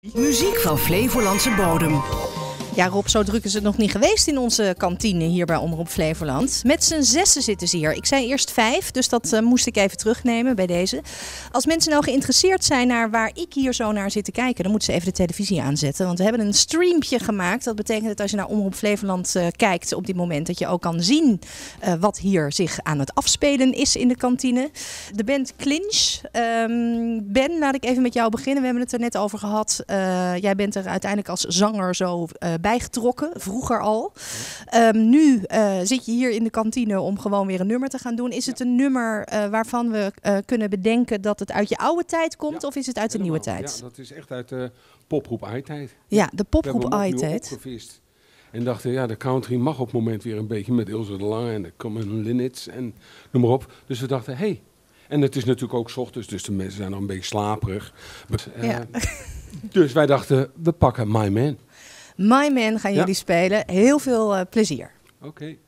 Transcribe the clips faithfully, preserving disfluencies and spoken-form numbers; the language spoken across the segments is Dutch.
Muziek van Flevolandse bodem. Ja, Rob, zo druk is het nog niet geweest in onze kantine hier bij Omroep Flevoland. Met z'n zessen zitten ze hier. Ik zei eerst vijf, dus dat uh, moest ik even terugnemen bij deze. Als mensen nou geïnteresseerd zijn naar waar ik hier zo naar zit te kijken, dan moeten ze even de televisie aanzetten. Want we hebben een streampje gemaakt. Dat betekent dat als je naar Omroep Flevoland uh, kijkt op dit moment, dat je ook kan zien uh, wat hier zich aan het afspelen is in de kantine. De band Clinch. Um, Ben, laat ik even met jou beginnen. We hebben het er net over gehad. Uh, jij bent er uiteindelijk als zanger zo uh, bijgetrokken, vroeger al. Um, nu uh, zit je hier in de kantine om gewoon weer een nummer te gaan doen. Is het een nummer uh, waarvan we uh, kunnen bedenken dat het uit je oude tijd komt, ja, of is het uit de nieuwe tijd? Ja, dat is echt uit de popgroep I-tijd. Ja, de popgroep I-tijd. En dachten, ja, de country mag op het moment weer een beetje met Ilse de Lange en de Common Linnets en noem maar op. Dus we dachten, hé. Hey. En het is natuurlijk ook 's ochtends, dus de mensen zijn nog een beetje slaperig. Uh, ja. Dus wij dachten, we pakken My Man. My Man gaan jullie ja. spelen. Heel veel uh, plezier. Oké. Okay.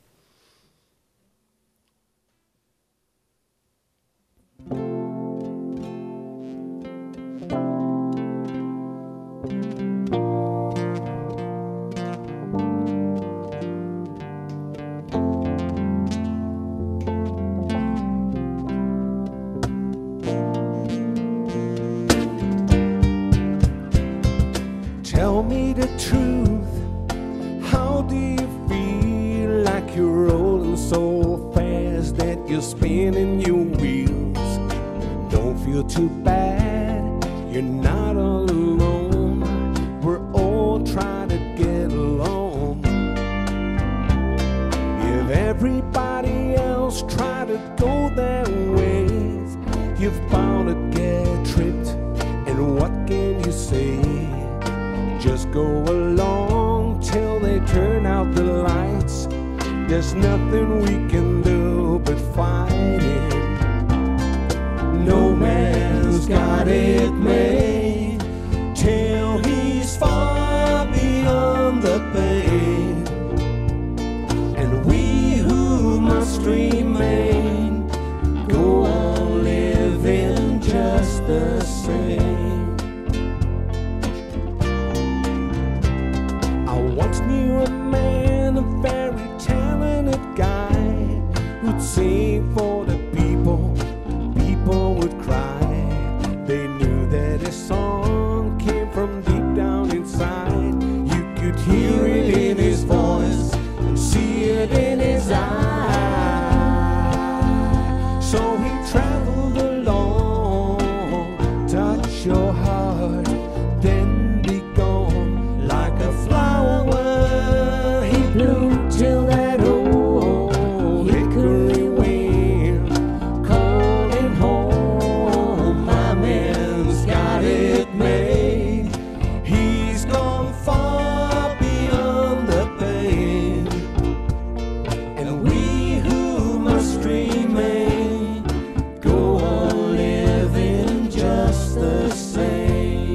Tell me the truth, how do you feel? Like you're rolling so fast that you're spinning your wheels. Don't feel too bad, you're not all alone. We're all trying to get along. If everybody else try to go their ways, you're bound to get tripped, and what can you say? Just go along till they turn out the lights. There's nothing we can do but fight it. No man's got it made till he's far beyond the pain. And we who must remain go on living just the same. Once knew a man, a very talented guy, who'd sing for the people, people would cry. They knew that his song came from deep down inside. You could hear it in his voice and see it in his eyes. So he traveled along, touch your heart, then be gone like a flower. Till that old hickory wind calling home. My man's got it made. He's gone far beyond the pain. And we who must remain go on living just the same.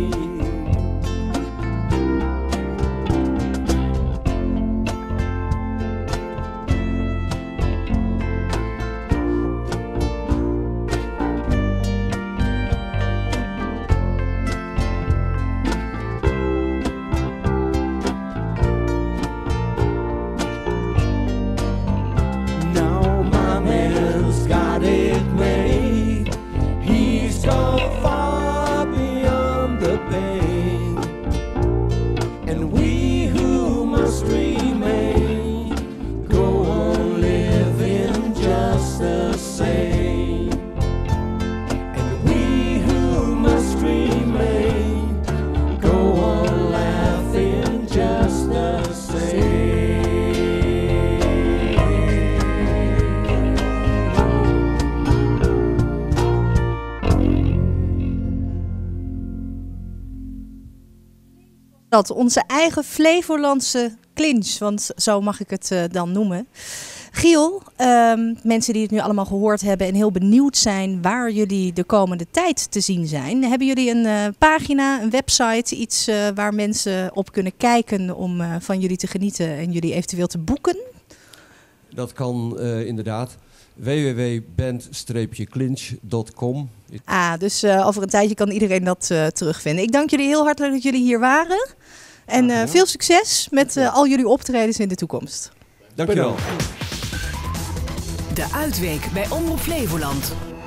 Dat onze eigen Flevolandse Clinch, want zo mag ik het uh, dan noemen. Giel, um, mensen die het nu allemaal gehoord hebben en heel benieuwd zijn waar jullie de komende tijd te zien zijn. Hebben jullie een uh, pagina, een website, iets uh, waar mensen op kunnen kijken om uh, van jullie te genieten en jullie eventueel te boeken? Dat kan uh, inderdaad. w w w punt band clinch punt com. Ah, dus uh, over een tijdje kan iedereen dat uh, terugvinden. Ik dank jullie heel hartelijk dat jullie hier waren. En uh, veel succes met uh, al jullie optredens in de toekomst. Dank je wel. De Uitweek bij Omroep Flevoland.